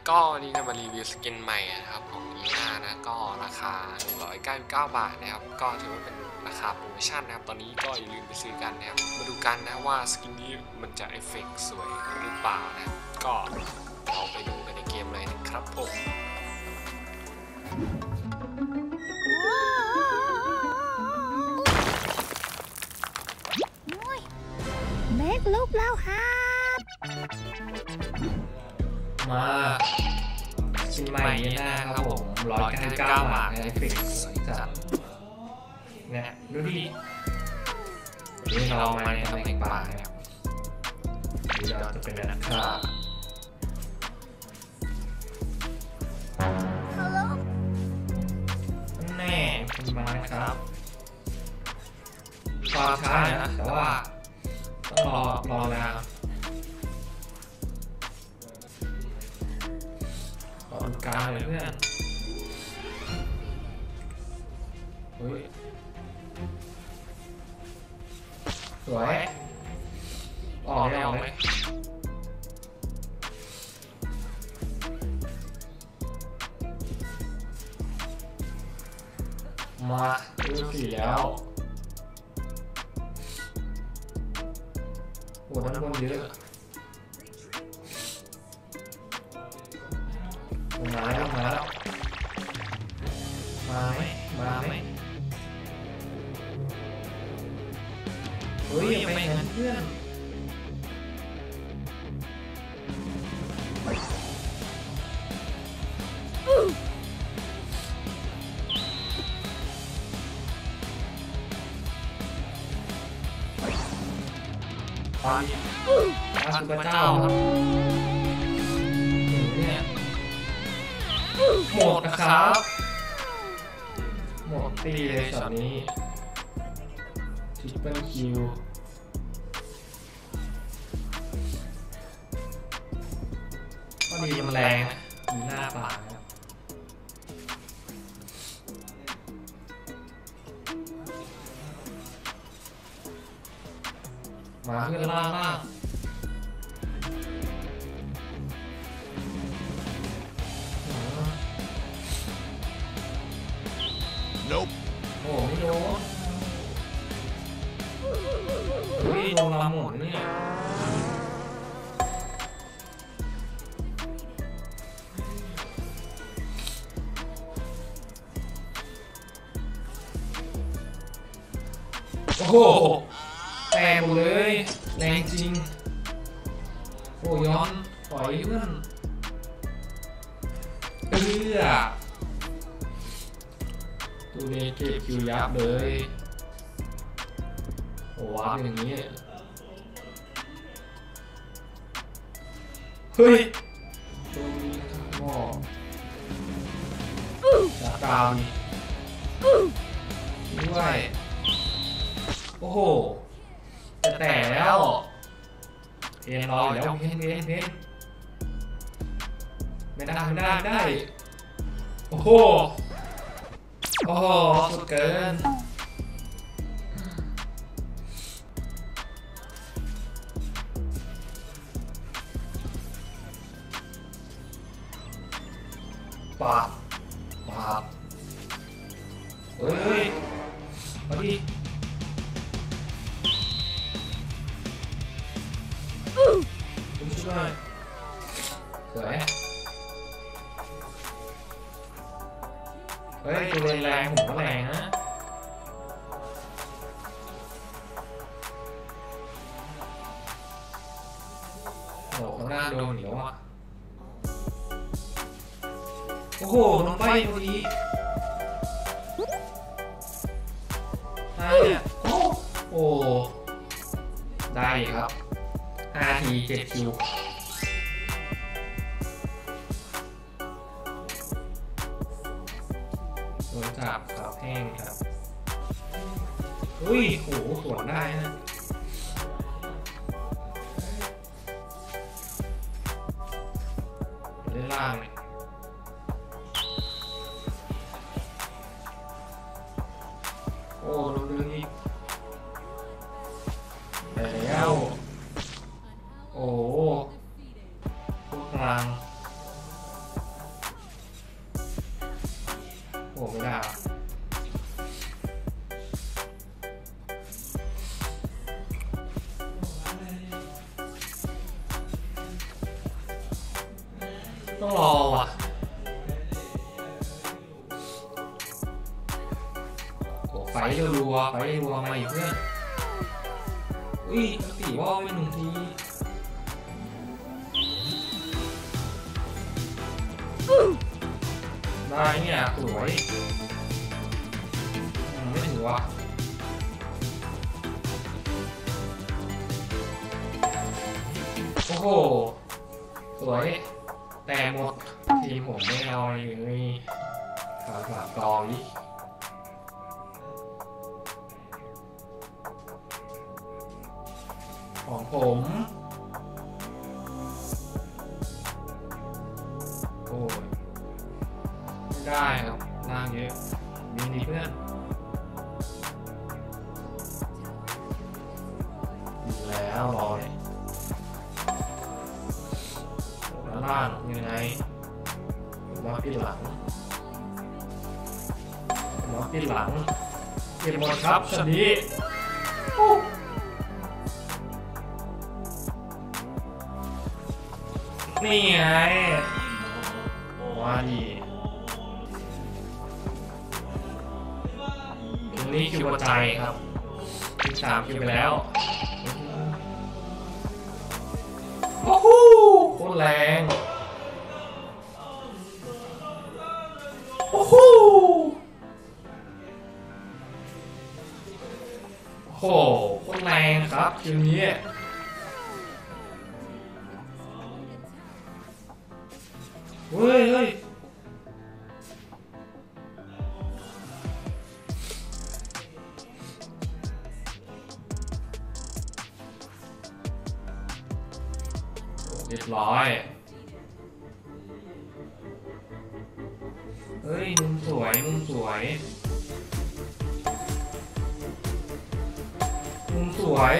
ก็นี่จะมารีวิวสกินใหม่นะครับของลีน่านะก็ราคา199 บาทนะครับก็ถือว่าเป็นราคาโปรโมชั่นนะครับตอนนี้ก็อย่าลืมไปซื้อกันนะครับมาดูกันนะว่าสกินนี้มันจะเอฟเฟกต์สวยหรือเปล่านะก็เราไปดูกันในเกมเลยนะครับผมเมกลุกแล้วครับมาชิ้นใหม่นี้นะครับผม199 บาทในฟิกจัดเนี่ยดูดินี่เรามาในตำแหน่งป่านะครับนี่เราจะเป็นนักฆ่าแน่คุณมานะครับความช้านะแต่ว่าต้องรอแล้วกลางเลยเพื่อนเฮ้ยสวยออกได้ออกไหมมาดูสีแล้วโอ้น้ำมันเยอะมาแล้วมาไหมเฮ้ยยังไม่งั้นเพื่อนปาสุปเจ้าเนี่ยหมดนะครับหมดตีเลยช็อตนี้ทริปเปิลคิวก็ดีมันแรงนะมีหน้าป่ามาเพื่อนล่ามากโอ้ไม่โดนเฮ้ยโดนลำหมดเนี่ยโอ้โหแตกหมดเลยแรงจริงโอ้ย้อนถอยเพื่อนตัวนี้เก็บคิวยับเลยโอ้ว้าอย่างนี้เฮ้ยตัวนี้งอจากกาวนี่ด้วยโอ้โหจะแตกแล้วเพนรออยู่แล้วเพนไม่ได้โอ้โหสุดเกินปาดเฮ้ยมาดิคุณช่วยสวยเฮ้ยตัวแรงผมก็แรงนะโอ้ข้างหน้าโดนเหนียวอ่ะโอ้โหน้องไปพอดีได้เนี่ยโอ้ได้ครับ5 ที 7 คิวโดนจับขาแห้งครับอุ้ยโหสวนได้นะเล่นล่างเลยโอ้โดนดึงอีกไปแล้วโอ้พวกกลางผมไม่ได้ต้องรอว่ะโอ้ไฟรัวไฟรัวมาอีกเพื่อนอุ้ยตีว่าไม่หนึ่งทีได้เนี่ยสวยไม่ถึงวะโอ้โหสวยแต่หมดทีมผมไม่เอาเลยฝากกองนี้ของผมโอ้ยไม่ได้ครับล่างเยอะมีดีเพื่อนดีแล้วรอเลยแล้วล่างยังไงมาปิดหลังมาปิดหลังเก็บหมดครับช็อตนี้นี่ไงว่าดีตรงนี้คิวหัวใจครับ3คิวไปแล้วโอ้โหโคตรแรงโอ้โหโอ้โหโคตรแรงครับคิวนี้เฮ้ยเฮ้ยเรียบร้อยเฮ้ยมุมสวยมุมสวยมุมสวย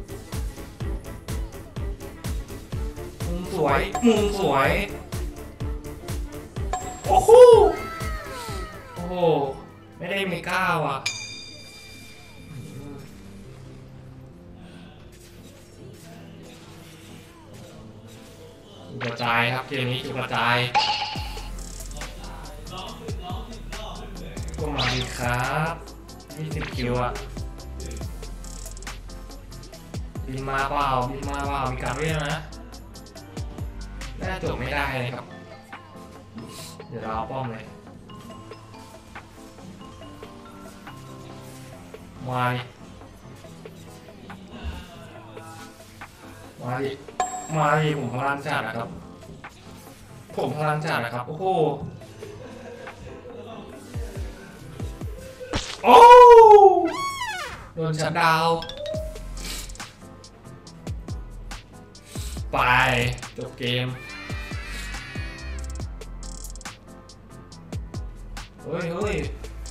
มุมสวยมุมสวยโอ้โหโอ้โหไม่ได้มีก้าวอ่ะกระจายครับเกมนี้กระจายก็มาดีครับ20คิวอ่ะบินมาเปล่าบินมาเปล่ามีการเรียกนะน่าจบไม่ได้เลยครับเดี๋ยวเราป้อมเลยมาดิมาดิมาดิผมพลังจัดนะครับผมพลังจัดนะครับโอ้โหโอ้โดนชัดดาวไปจบเกมเฮ้ยเฮ้ย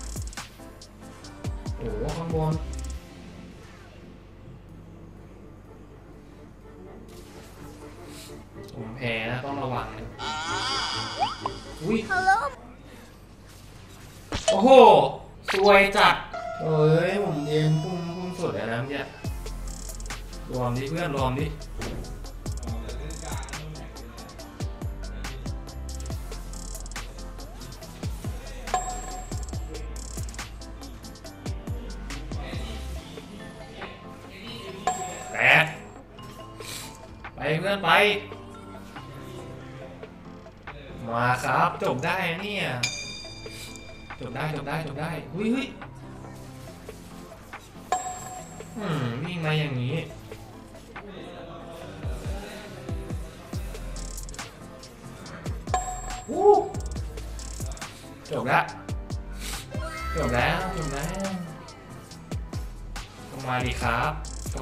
โอ้ข้างบนผมแพ้นะต้องระวังนะอุ้ยโอ้โหสวยจัดเฮ้ยผมเย็นพุ่งสุดเลยนะเนี่ยรวมดิเพื่อนรวมดิไปเพื่อนไปมาครับจบได้เนี่ยจบได้หุ้ยวิ่งมาอย่างนี้จบแล้วก็มาดีครับ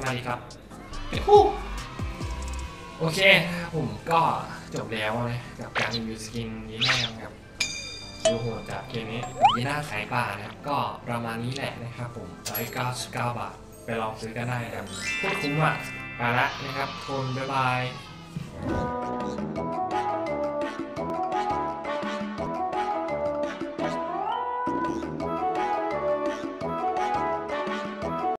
โอเคผมก็จบแล้วนะกับการรีวิวสกินยีน่าครับดูโหดจากเกมนี้ยีน่าขายป่านะครับก็ประมาณนี้แหละนะครับผม199 บาทไปลองซื้อกันได้นะครับโคตรคุ้มอ่ะไปละนะครับทุนบ๊ายบาย